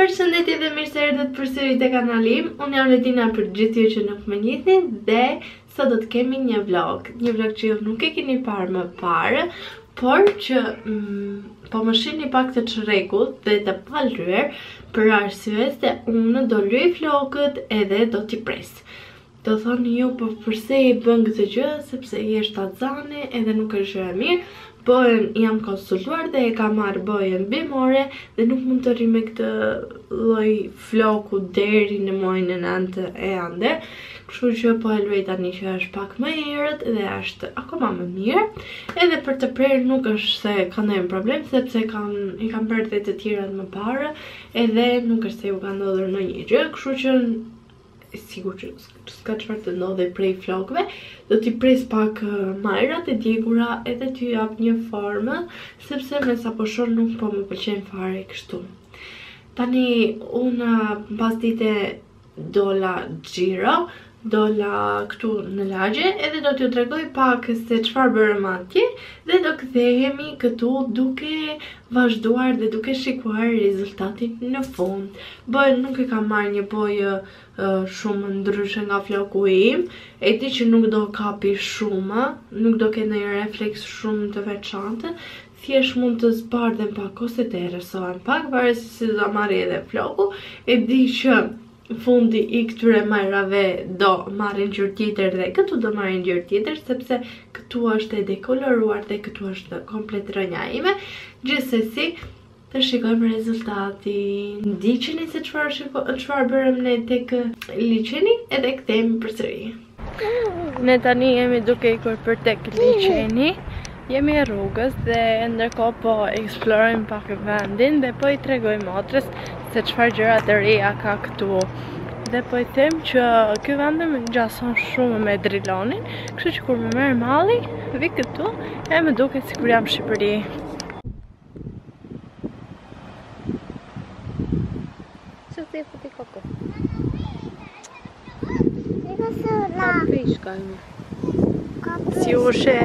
Përshëndetje dhe mirë se erdhët përsëri te kanali im. Unë jam Ledina për gjithë ju që nuk më njihni dhe sot do të kemi një vlog që ju nuk e keni parë më parë, por që po më shihni pak të çrregut dhe të palryer për arsye se unë do lyej flokët edhe do t'i pres. Do thoni ju po përse i bën këtë gjë, sepse i është atzane edhe nuk është gjë e mirë. Bojën jam konsultuar dhe e kam marrë bojën bimore dhe nuk mund të rri me këtë lloj floku deri në muajin e 9 e ande. Kështu që po e luaj tani që është pak më herët dhe është akoma më mirë. Edhe për të prerë nuk është se ka ndonjë problem, sepse i kam bërë dhe të tjerat më parë edhe nuk është se ju ka ndodhur ndonjë gjë, kështu që sigur që s'ka çfarë të ndodhe prej flokëve, do t'i pres pak majrat e djegura edhe t'ju jap një formë, sepse me sa po shoh nuk po më pëlqen fare kështu. Tani unë pas dite dola xhiro, dola këtu në lagje edhe do t'ju tregoj pak se çfarë bërëm atje dhe do kthehemi këtu duke vazhduar dhe duke shikuar rezultatin në fund. Bojën nuk e kam marrë një bojë shumë ndryshe nga floku im, e di që nuk do kapi shumë, nuk do ketë ndonjë refleks shumë të veçantë, thjesht mund të zbardhem pak ose të errësohem pak, varësisht se do marrë edhe floku. E di që fundi i këtyre majrave do marrin ngjyrë tjetër dhe këtu do marrin ngjyrë tjetër, sepse këtu është e dekoloruar dhe këtu është komplet rënja ime. Gjithsesi, të shikojmë rezultatin. Ndiqeni se çfarë bërëm ne tek liçeni edhe kthehemi përsëri. Ne tani jemi duke ikur për tek liçeni. Jemi e rrugës dhe ndërkohë po eksplorojmë pak vendin dhe po i tregoj motrës se çfarë gjëra të reja ka këtu. Dhe po i them që ky vend më ngjason shumë me drilonin, kështu që kur më merr malli, vi këtu e më duket sikur jam në Shqipëri. Çfarë futi koko? Si ushe?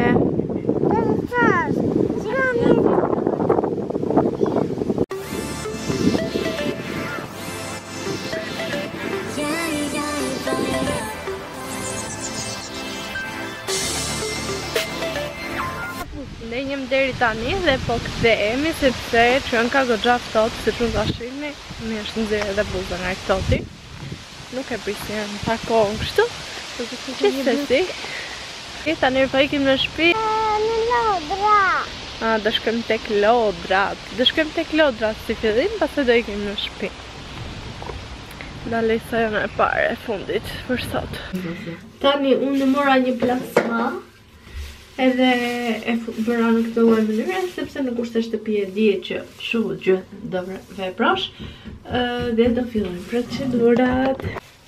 Ne jemi deri tani dhe po kthehemi sepse çon ka goxha ftohtë, siç mund ta shihni, më është nxjerrë edhe bluza nga ftohti. Nuk e prisjem pa kohën kështu. Gjithsesi, tani po ikim në shtëpi. Në lodra. Do shkojmë tek lodrat. Do shkojmë tek lodrat si fillim, pastaj do ikim në shtëpi. Dalej sa janë e parë e fundit për sot. Tani unë mora një plasma edhe e bëra në këtë lloj mënyre, sepse në kushte shtëpi e dihet që kështu gjë do veprosh dhe do fillojmë procedurat.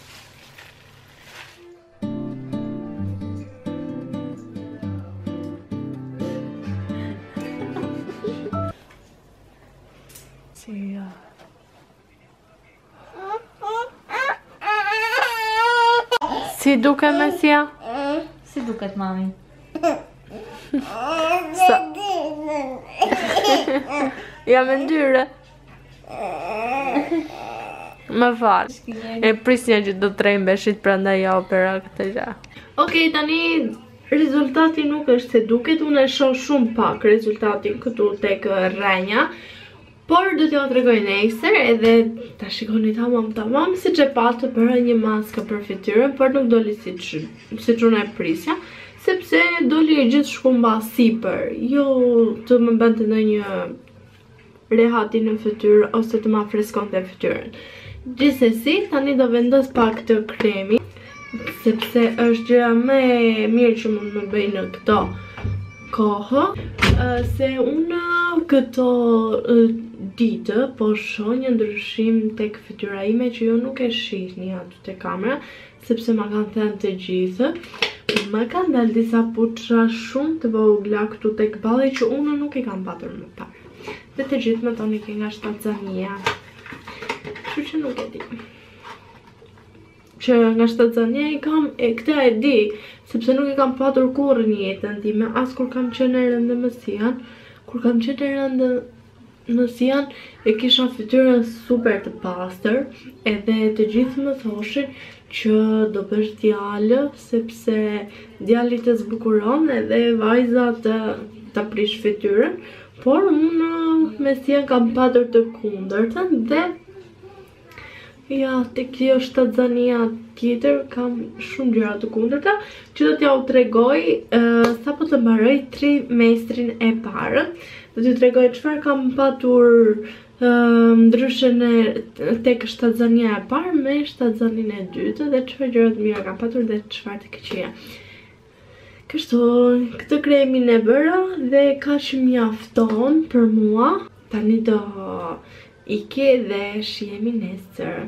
Si duket Mesia? Si duket mami? Jam e ndyre. Më fal. E prisja që do të rembeshit prandaj ja opera këtë gjë. Okej, tani rezultati nuk është se duket, unë e shoh shumë pak rezultatin këtu tek rrenja. Por do t'ju tregoj nesër edhe ta shikoni tamam siç e patë bëra një maskë për fytyrën, por nuk doli siç unë e prisja, sepse doli gjithë shkumba sipër, jo të më bënte ndonjë rehati në fytyrë ose të ma freskonte fytyrën. Gjithsesi, tani do vendos pak të kremi, sepse është gjëja më e mirë që mund më bëj në këto kohë, se unë këto ditë po shoh një ndryshim tek fytyra ime që ju nuk e shihni aty te kamera, sepse ma kanë thënë të gjithë. Më kanë dalë disa putra shumë të vogla këtu tek balli që unë nuk i kam patur më parë. Dhe të gjithë më thoni që nga shtatzania. Kështu që nuk e di. Që nga shtatzania i kam, këta e di, sepse nuk i kam patur kurrë në jetën time, as kur kam qenë rëndë mësian, kur kam qenë rëndë në Sian e kisha fytyrën super të pastër, edhe të gjithë më thoshin që do bësh djalë sepse djali të zbukuron edhe vajza të prish fytyrën, por unë me Sian kam patur të kundërtën dhe ja, të kjo shtatzania tjetër kam shumë gjëra të kundërta që do t'ja u tregoj sa po të mbaroj trimestrin e parë. Do t'ju tregoj çfarë kam patur ndryshën tek shtatzania e parë me shtatzanin e dytë dhe çfarë gjëra të mira kam patur dhe çfarë të këqija. Kështu, këtë kremin e bëra dhe kaq mjafton për mua. Tani do Ike dhe shihemi nesër.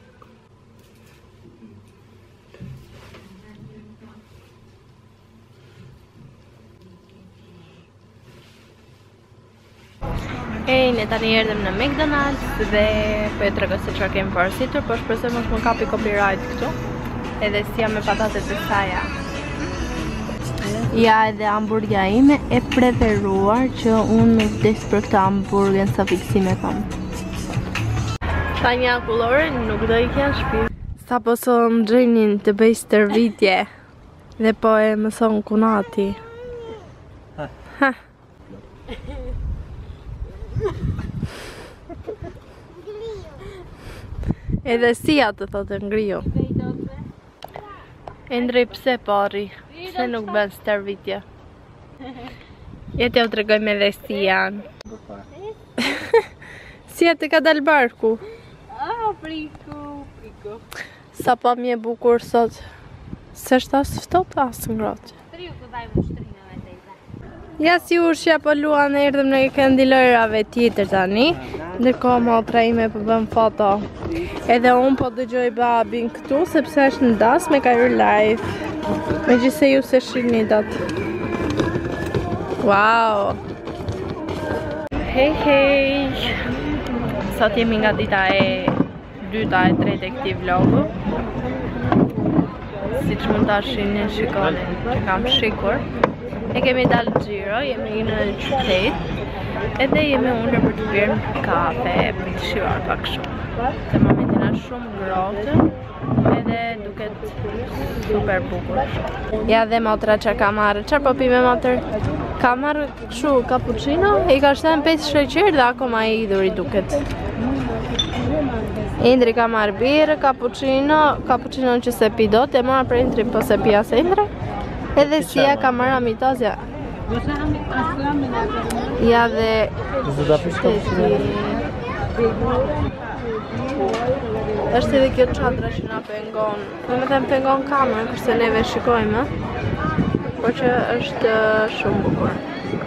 Ne tani erdhëm në McDonald's dhe po e tregoj se çfarë kemi parasitur, po shpresoj mos më kapi copyright këtu. Edhe si jam me patatet e saja. Ja, edhe hamburgja ime e preferuar që unë nuk vdes për këtë hamburgen sa fiksime kam. Tanja kullore nuk do i kja shpi. Sa po së më gjënin të bëj stërvitje dhe po e mëson kunati. Ha. Edhe si atë thotë ngriu. Endrej pse pari, pse nuk bën stërvitje. Jetë ja u tregoj me dhe si janë. Si atë ka dal barku. Friku. Sa pa mi e bukur sot. Se është as ftohtë as ngrohtë. Ja si ushja po luan erdhëm në këndilërave tjetër tani. Ndërkohë motra ime po bën foto. Edhe unë po dëgjoj babin këtu sepse është në das me ka hyrë live. Megjithse ju se shihni datë. Wow. Hej. Sot jemi nga dita e dyta e tretë e këtij vlogu. Siç mund ta shihni shikoni që kam shikur. Ne kemi dalë xhiro, jemi në qytet. Edhe jemi ulur për të pirë kafe, për të shijuar pak shumë. Te momentin është shumë ngrohtë, edhe duket super bukur. Ja dhe motra çfarë ka marrë? Çfarë po pi me motër? Ka marrë kështu cappuccino, i ka shten 5 sheqer dhe akoma i idhur i duket. Indri ka marrë bere, cappuccino që se pi dot, e mora për Indri po se pi as Indri. Edhe Sia ka marrë amitazja. Ja dhe është edhe kjo çadra që na pengon. Do të them pengon kamerën, kurse neve shikojmë. Por që është shumë bukur.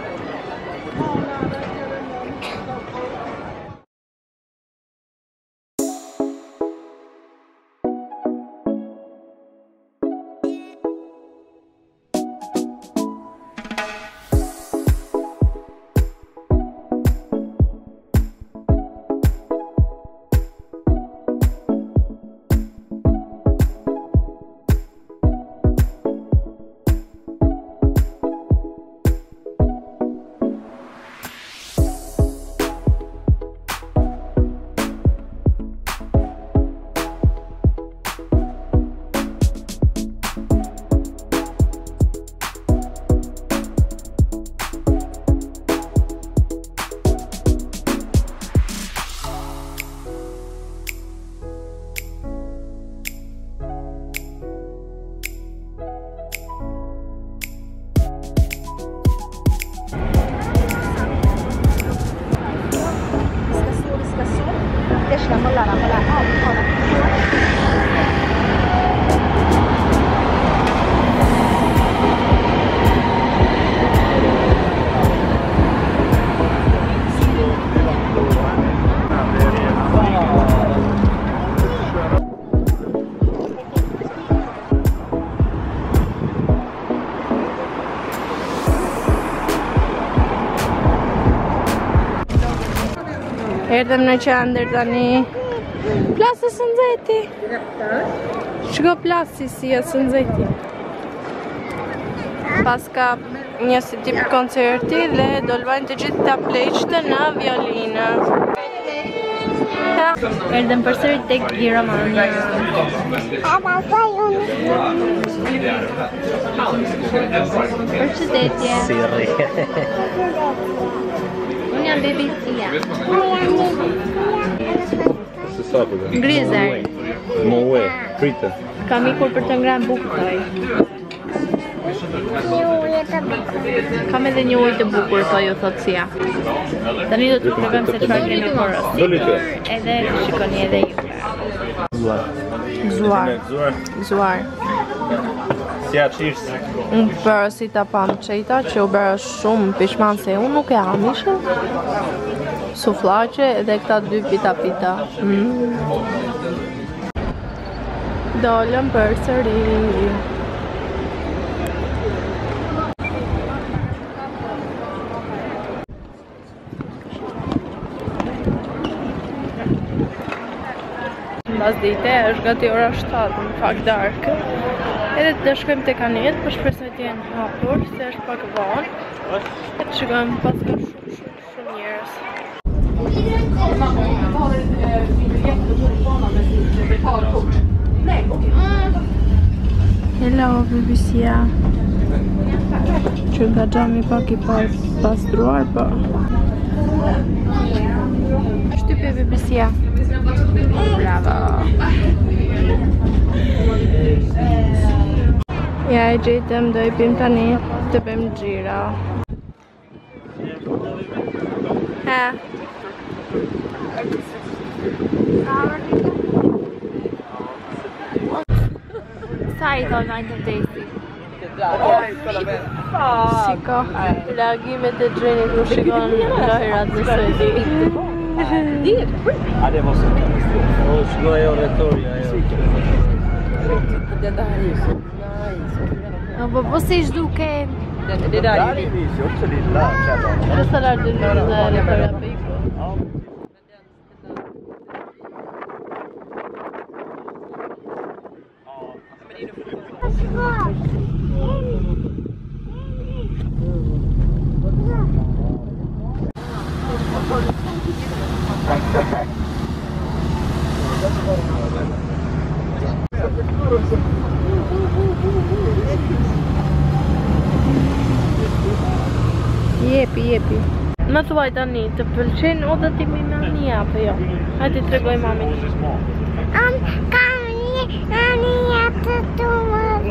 Erdhëm në qendër tani. Plasi së nxehti. Shiko plasi si e së nxehti. Paska një si tip koncerti dhe do luajnë të gjithë ta pleqtë në violinë. Erdhëm përsëri tek Giromania. Përshëndetje. Sirri. Unë jam bebisia. Se sapo dhe? Grizer. Moe, pritë. Kam ikur për të ngrënë bukë thoj. Kam edhe një ujë të bukur, thoj ju thot Sia. Tani do të provojmë se çfarë kemi porositur, edhe shikoni edhe ju. Zuar. Si a qishë? Unë porosita pam qejta që u bërë shumë pishman se unë nuk e hamishë. Suflaqe edhe këta 2 pita. Dolëm për sëri. Mbas dite është gati ora 7, në fakt dark. Edhe të shkojmë tek Anije, për shpresoj të jenë hapur, se është pak vonë. E të shkojmë pas ka shumë njerëz. Hello, bebisia. Që nga gjami pak i pastruar, po. Shtypje bebisia. Bravo. Ja e gjetëm, do i pim tani të bëjmë xhira. Ha. Sa i thonë ajtë të desi? Shiko, largimet e xhenit u shikon lojrat në Suedi. Ale mos o shkoj oratoria ajo. Po si shduken? Dali visi, o çeli la çata. Që sa largë në oratoria për iku. Jepi. Më thuaj tani, të pëlqen udhetimi me Anije apo jo? Hajde tregoj mamin. Anije të tuaj.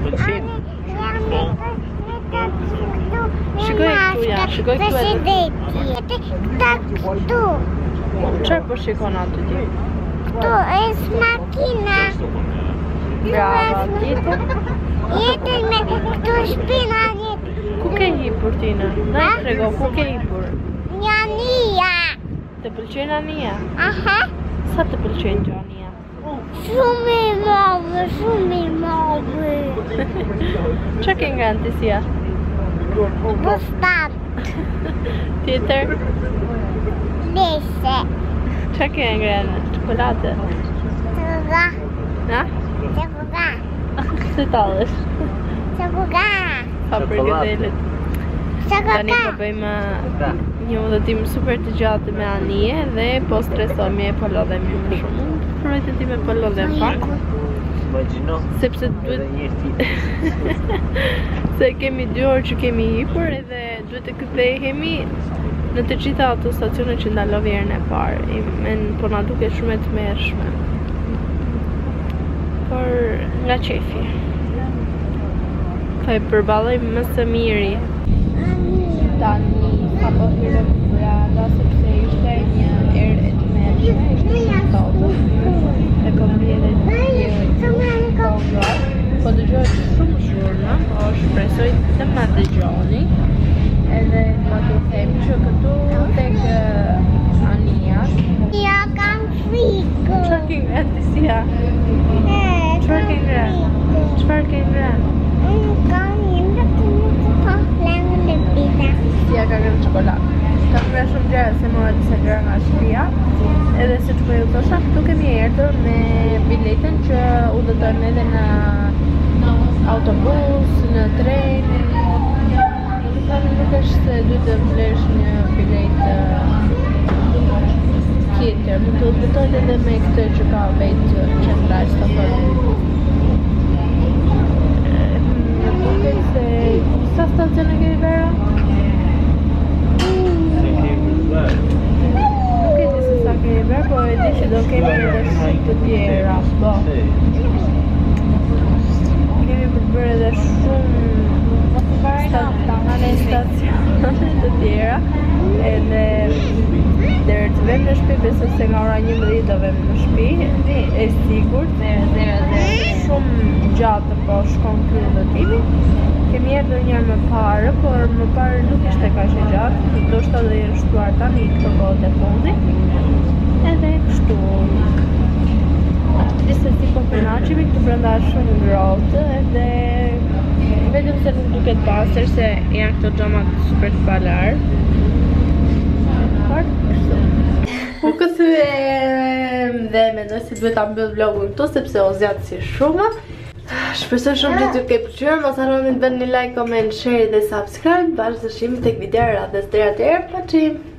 Shikoj këtu ja, shikoj këtu edhe. Këtu. Çfarë po shikon aty ti? Këtu është makina. Brava, tjetër. Jetën me këtu shpina jetë. Ku ke hipur tina? Na i trego, ku ke hipur? Një Anija. Të pëlqen Anija? Aha. Sa të pëlqen që Anija? Shumë i madhe. Qa ke ngrënë ti Sia? Bustat. Tjetër? Leshe. Qa ke ngrënë? Çokolate? Çuga. Ha? Çuga. Se talësh? Çuga. Pa përgëdelit. Tani po bëjmë një udhëtim super të gjatë me Anije dhe po stresohemi e po lodhemi më shumë. Projekt ti me po lodhem pak. Sepse duhet se kemi 2 orë që kemi hipur edhe duhet të kthehemi në të gjitha autostacionet që ndalove herën e parë. Po na duket shumë e tmerrshme. Por nga qefi. Po e përballojmë më së miri. Tani apo hyrëm brava sepse ishte një erë e tmerrshme, ishte një kodë. E kom bjerë po dëgjoj shumë zhurma, po shpresoj të ma dëgjoni. Edhe ma të them që këtu tek Anija. Ja kam frikë. Çfarë ke ngrënë ti Sia? Çfarë ke ngrënë? Unë kam një të flenë në pita. Sia ka ngrënë çokoladë. Ka ngrënë shumë gjëra se mora disa gjëra nga shtëpia. Edhe siç po ju thosha, këtu kemi erdhur me biletën që udhëtojmë edhe në autobus, në tren. Nuk është se du të blesh një bilet tjetër, mund të udhëtojnë edhe me këtë që ka vetë qendra e Stockholmit. Më duket se sa stacione kemi vera? Nuk e di se sa kemi vera, po e di që do kemi edhe shumë të tjera, po. Kemi për bërë edhe shumë stacione të tjera, edhe deri të vem në shtëpi, besoj se nga ora 11 do vem në shtëpi, e sigurt, shumë gjatë po shkon ky udhëtimi. Kemi erdhur një herë më parë, por më parë nuk ishte kaq e gjatë, ndoshta do jenë shtuar tani këto kohët e fundit. Edhe kështu. Disa si po kënaqemi, këtu brenda është shumë ngrohtë, edhe vetëm se nuk duket pastër se janë këto xhamat super të palar. U këthyem dhe mendoj se duhet ta mbyll vlogun këtu sepse o zjat si shumë. Shpresoj shumë që t'ju ke pëlqyer, mos harroni të bëni like, comment, share dhe subscribe. Bashkë të shihemi tek video radhës deri atëherë, paçim.